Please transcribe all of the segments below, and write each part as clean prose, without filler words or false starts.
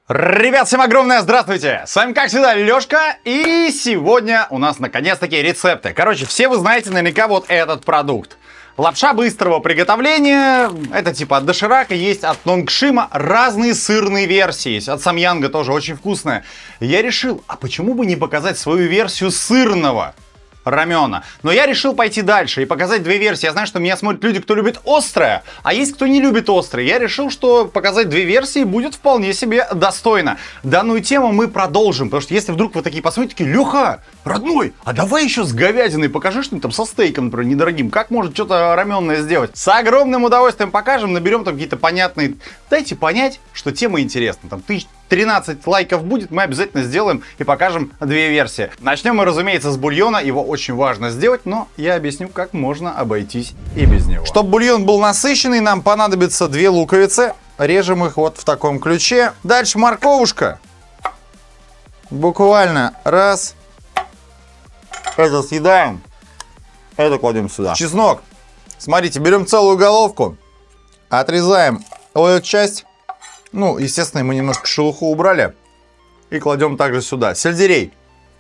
Ребят, всем огромное здравствуйте! С вами, как всегда, Лёшка, и сегодня у нас наконец-таки рецепты. Короче, все вы знаете наверняка вот этот продукт. Лапша быстрого приготовления, это типа от доширака, есть от Нонгшима, разные сырные версии, есть от Самьянга тоже очень вкусная. Я решил, а почему бы не показать свою версию сырного рамёна? Но я решил пойти дальше и показать две версии. Я знаю, что меня смотрят люди, кто любит острое, а есть кто не любит острое. Я решил, что показать две версии будет вполне себе достойно. Данную тему мы продолжим, потому что если вдруг вы такие посмотрите, такие: Леха, родной, а давай еще с говядиной покажи что-нибудь там со стейком, например, недорогим. Как может что-то раменное сделать? С огромным удовольствием покажем, наберем там какие-то понятные... Дайте понять, что тема интересна. Там 13 лайков будет, мы обязательно сделаем и покажем две версии. Начнем мы, разумеется, с бульона. Его очень важно сделать, но я объясню, как можно обойтись и без него. Чтобы бульон был насыщенный, нам понадобится 2 луковицы. Режем их вот в таком ключе. Дальше морковушка. Буквально раз. Это съедаем. Это кладем сюда. Чеснок. Смотрите, берем целую головку. Отрезаем вот эту часть. Ну, естественно, мы немножко шелуху убрали. И кладем также сюда. Сельдерей.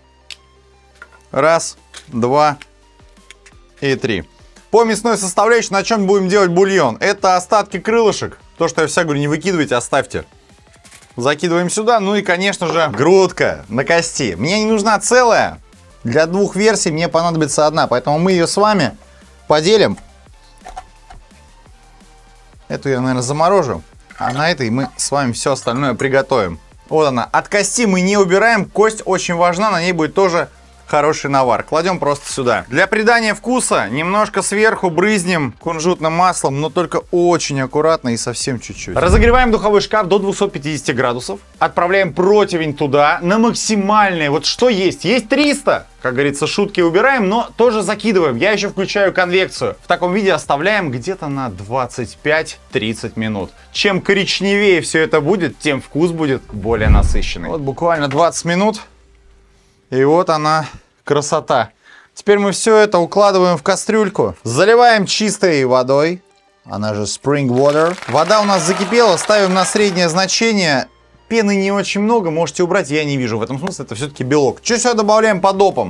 Раз, 2 и 3. По мясной составляющей на чем будем делать бульон? Это остатки крылышек. То, что я всегда говорю, не выкидывайте, оставьте. Закидываем сюда. Ну и, конечно же, грудка на кости. Мне не нужна целая. Для 2 версий мне понадобится одна. Поэтому мы ее с вами поделим. Эту я, наверное, заморожу. А на этой мы с вами все остальное приготовим. Вот она. От кости мы не убираем. Кость очень важна. На ней будет тоже хороший навар. Кладем просто сюда. Для придания вкуса немножко сверху брызнем кунжутным маслом, но только очень аккуратно и совсем чуть-чуть. Разогреваем духовой шкаф до 250 градусов. Отправляем противень туда на максимальное. Вот что есть? Есть 300. Как говорится, шутки убираем, но тоже закидываем. Я еще включаю конвекцию. В таком виде оставляем где-то на 25-30 минут. Чем коричневее все это будет, тем вкус будет более насыщенный. Вот буквально 20 минут. И вот она, красота. Теперь мы все это укладываем в кастрюльку. Заливаем чистой водой. Она же spring water. Вода у нас закипела. Ставим на среднее значение. Пены не очень много. Можете убрать, я не вижу. В этом смысле это все-таки белок. Что сюда добавляем по допам?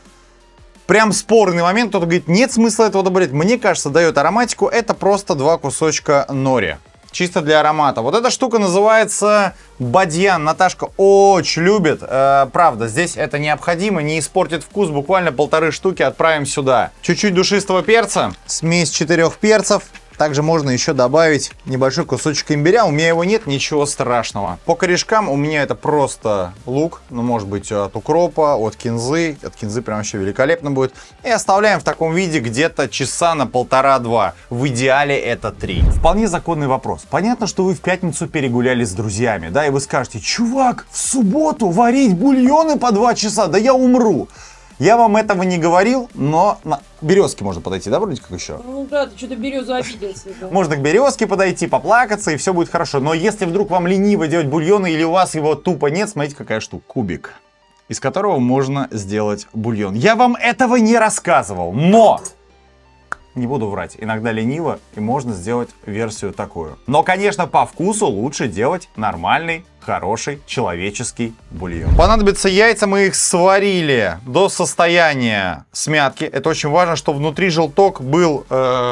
Прям спорный момент. Кто-то говорит, нет смысла этого добавлять. Мне кажется, дает ароматику. Это просто 2 кусочка нори. Чисто для аромата. Вот эта штука называется бадьян. Наташка очень любит. Правда, здесь это необходимо. Не испортит вкус. Буквально 1,5 штуки отправим сюда. Чуть-чуть душистого перца. Смесь 4 перцев. Также можно еще добавить небольшой кусочек имбиря. У меня его нет, ничего страшного. По корешкам у меня это просто лук. Ну, может быть, от укропа, от кинзы. От кинзы прям вообще великолепно будет. И оставляем в таком виде где-то часа на 1,5-2. В идеале это 3. Вполне законный вопрос. Понятно, что вы в пятницу перегуляли с друзьями, да, и вы скажете: чувак, в субботу варить бульоны по 2 часа, да я умру. Я вам этого не говорил, но на березке можно подойти, да, вроде как еще? Ну да, ты что-то березу обиделся. Да. Можно к березке подойти, поплакаться, и все будет хорошо. Но если вдруг вам лениво делать бульоны, или у вас его тупо нет, смотрите, какая штука. Кубик, из которого можно сделать бульон. Я вам этого не рассказывал, но... Не буду врать, иногда лениво, и можно сделать версию такую. Но, конечно, по вкусу лучше делать нормальный, хороший, человеческий бульон. Понадобятся яйца, мы их сварили до состояния смятки. Это очень важно, чтобы внутри желток был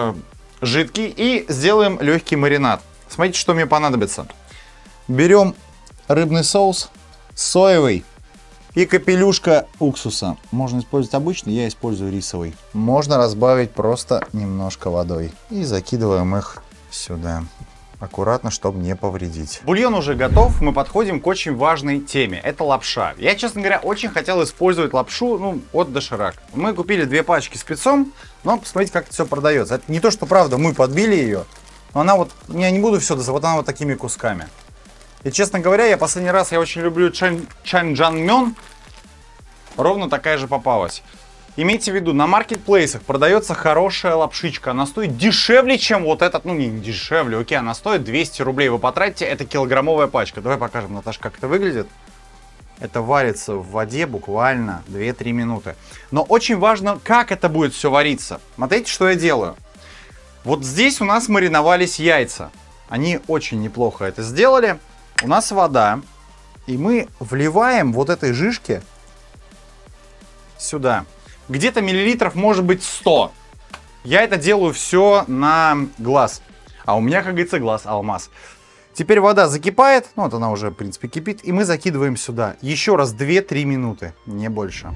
жидкий. И сделаем легкий маринад. Смотрите, что мне понадобится. Берем рыбный соус соевый. И капелюшка уксуса. Можно использовать обычный, я использую рисовый. Можно разбавить просто немножко водой. И закидываем их сюда. Аккуратно, чтобы не повредить. Бульон уже готов, мы подходим к очень важной теме. Это лапша. Я, честно говоря, очень хотел использовать лапшу, от доширак. Мы купили 2 пачки спецом, но посмотрите, как это все продается. Это не то, что правда мы подбили ее, но она вот, я не буду все доставать, вот она вот такими кусками. И, честно говоря, я последний раз, я очень люблю чанджанмён. Ровно такая же попалась. Имейте в виду, на маркетплейсах продается хорошая лапшичка. Она стоит дешевле, чем вот этот, ну не дешевле, окей, она стоит 200 рублей. Вы потратите, это килограммовая пачка. Давай покажем, Наташа, как это выглядит. Это варится в воде буквально 2-3 минуты. Но очень важно, как это будет все вариться. Смотрите, что я делаю. Вот здесь у нас мариновались яйца. Они очень неплохо это сделали. У нас вода. И мы вливаем вот этой жижки сюда. Где-то миллилитров может быть 100. Я это делаю все на глаз. А у меня, как говорится, глаз алмаз. Теперь вода закипает. Ну, вот она уже, в принципе, кипит. И мы закидываем сюда. Еще раз 2-3 минуты, не больше.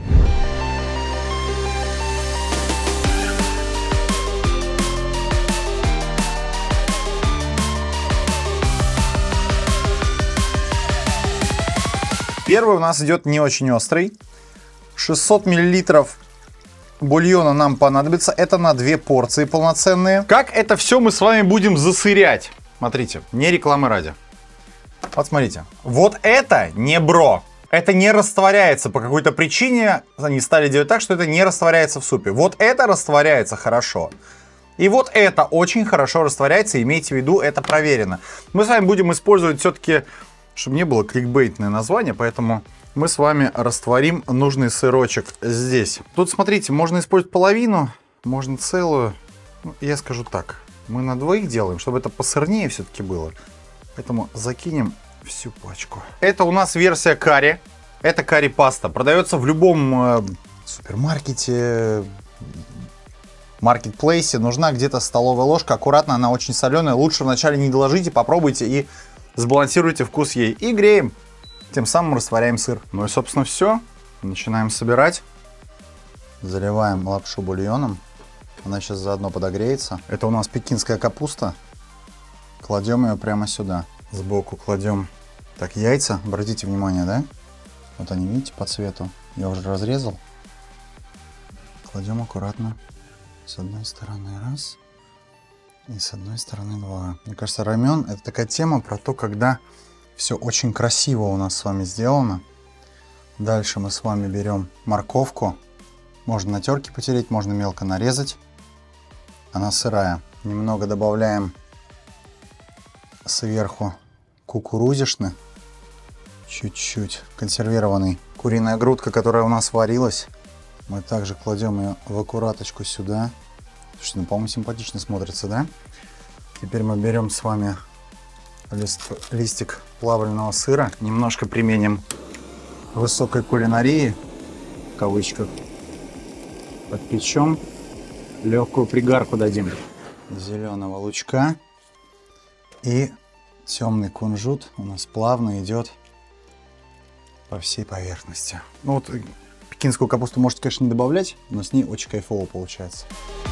Первый у нас идет не очень острый. 600 миллилитров бульона нам понадобится. Это на 2 порции полноценные. Как это все мы с вами будем засырять? Смотрите, не рекламы ради. Вот смотрите. Вот это не бро. Это не растворяется по какой-то причине. Они стали делать так, что это не растворяется в супе. Вот это растворяется хорошо. И вот это очень хорошо растворяется. Имейте в виду, это проверено. Мы с вами будем использовать все-таки, чтобы не было кликбейтное название, поэтому мы с вами растворим нужный сырочек здесь. Тут, смотрите, можно использовать половину, можно целую. Ну, я скажу так, мы на 2 делаем, чтобы это посырнее все-таки было. Поэтому закинем всю пачку. Это у нас версия карри. Это карри-паста. Продается в любом супермаркете, маркетплейсе. Нужна где-то столовая ложка. Аккуратно, она очень соленая. Лучше вначале не доложите, попробуйте и сбалансируйте вкус ей. И греем. Тем самым растворяем сыр. Ну и, собственно, все. Начинаем собирать. Заливаем лапшу бульоном. Она сейчас заодно подогреется. Это у нас пекинская капуста. Кладем ее прямо сюда. Сбоку кладем так яйца. Обратите внимание, да? Вот они, видите, по цвету. Я уже разрезал. Кладем аккуратно. С одной стороны раз. И с одной стороны 2. Мне кажется, рамен — это такая тема про то, когда все очень красиво у нас с вами сделано. Дальше мы с вами берем морковку. Можно на терке потереть, можно мелко нарезать. Она сырая. Немного добавляем сверху кукурузишны. Чуть-чуть консервированный. Куриная грудка, которая у нас варилась. Мы также кладем ее в аккураточку сюда. Слушайте, ну, по-моему, симпатично смотрится, да? Теперь мы берем с вами листик плавленного сыра. Немножко применим высокой кулинарии, в кавычках. Подпечем. Легкую пригарку дадим. Зеленого лучка. И темный кунжут у нас плавно идет по всей поверхности. Ну вот пекинскую капусту можете, конечно, не добавлять, но с ней очень кайфово получается.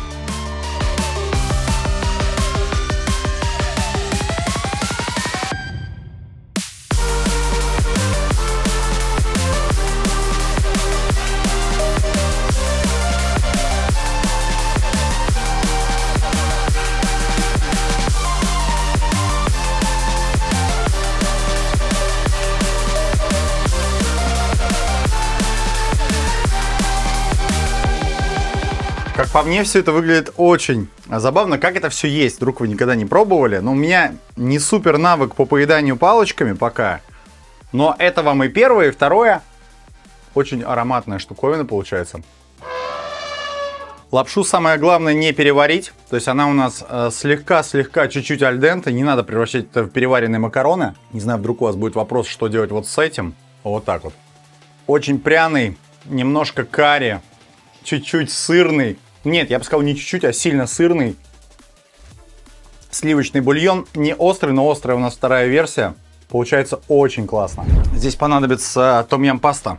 Как по мне, все это выглядит очень забавно. Как это все есть? Вдруг вы никогда не пробовали. Но у меня не супер навык по поеданию палочками пока. Но это вам и первое, и второе. Очень ароматная штуковина получается. Лапшу самое главное не переварить. То есть она у нас слегка-слегка, чуть-чуть аль денте. Не надо превращать это в переваренные макароны. Не знаю, вдруг у вас будет вопрос, что делать вот с этим. Вот так вот. Очень пряный, немножко карри, чуть-чуть сырный. Нет, я бы сказал не чуть-чуть, а сильно сырный. Сливочный бульон. Не острый, но острая у нас вторая версия. Получается очень классно. Здесь понадобится том-ям паста.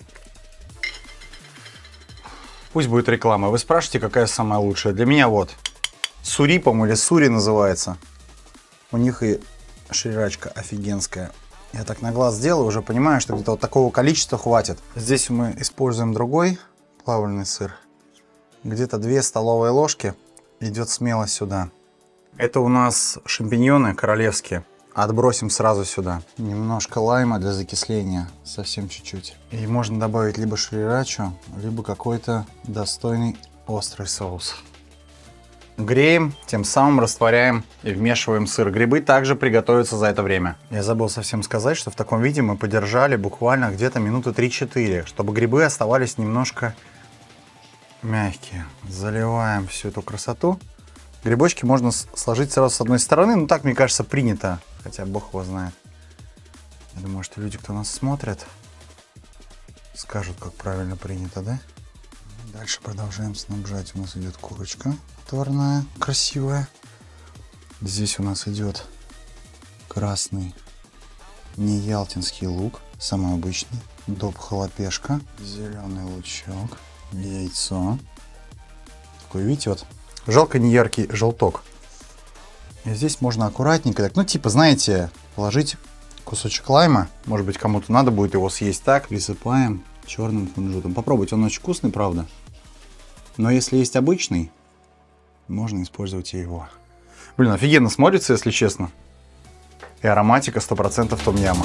Пусть будет реклама. Вы спрашиваете, какая самая лучшая? Для меня вот сури, по-моему, или сури называется. У них и шрирачка офигенская. Я так на глаз сделаю, уже понимаю, что где-то вот такого количества хватит. Здесь мы используем другой плавленый сыр. Где-то 2 столовые ложки идет смело сюда. Это у нас шампиньоны королевские. Отбросим сразу сюда. Немножко лайма для закисления, совсем чуть-чуть. И можно добавить либо шрирачу, либо какой-то достойный острый соус. Греем, тем самым растворяем и вмешиваем сыр. Грибы также приготовятся за это время. Я забыл совсем сказать, что в таком виде мы подержали буквально где-то минуты 3-4, чтобы грибы оставались немножко мягкие. Заливаем всю эту красоту. Грибочки можно сложить сразу с одной стороны, но так, мне кажется, принято. Хотя бог его знает. Я думаю, что люди, кто нас смотрит, скажут, как правильно принято, да? Дальше продолжаем снабжать. У нас идет курочка отварная, красивая. Здесь у нас идет красный неялтинский лук, самый обычный. Доп-халапешка, зеленый лучок, яйцо. Такой, видите, вот жалко не яркий желток. И здесь можно аккуратненько, так, ну типа, знаете, положить кусочек лайма. Может быть, кому-то надо будет его съесть так. Присыпаем черным кунжутом. Попробуйте, он очень вкусный, правда. Но если есть обычный, можно использовать и его. Блин, офигенно смотрится, если честно. И ароматика 100% том-яма.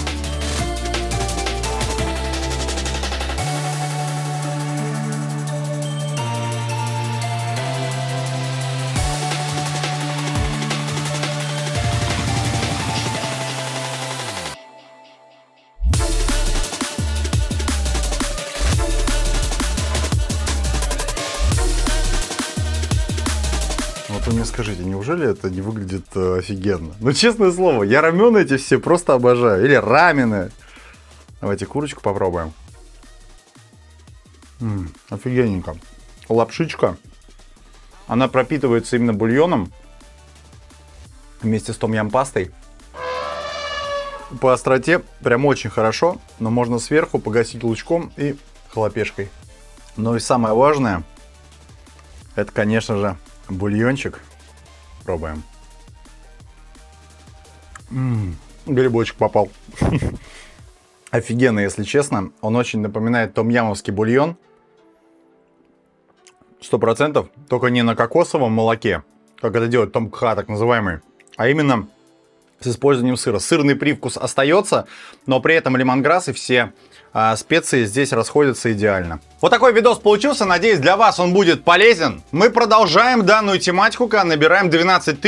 Вот вы мне скажите, неужели это не выглядит офигенно? Ну, честное слово, я рамены эти все просто обожаю. Или рамены. Давайте курочку попробуем. Офигенненько. Лапшичка. Она пропитывается именно бульоном. Вместе с том-ям-пастой. По остроте прям очень хорошо. Но можно сверху погасить лучком и халапешкой. Ну и самое важное, это, конечно же, бульончик. Пробуем. Грибочек попал. Офигенно, если честно. Он очень напоминает том-ямовский бульон. 100%. Только не на кокосовом молоке, как это делает том-кха, так называемый, а именно с использованием сыра. Сырный привкус остается, но при этом лемонграсс и все специи здесь расходятся идеально. Вот такой видос получился. Надеюсь, для вас он будет полезен. Мы продолжаем данную тематику, набираем 12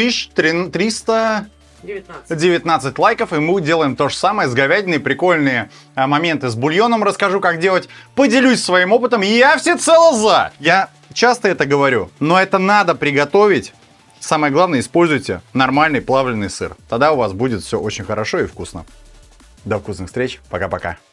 319 лайков, и мы делаем то же самое с говядиной. Прикольные моменты с бульоном расскажу, как делать. Поделюсь своим опытом. Я всецело за. Я часто это говорю, но это надо приготовить. Самое главное, используйте нормальный плавленый сыр. Тогда у вас будет все очень хорошо и вкусно. До вкусных встреч. Пока-пока.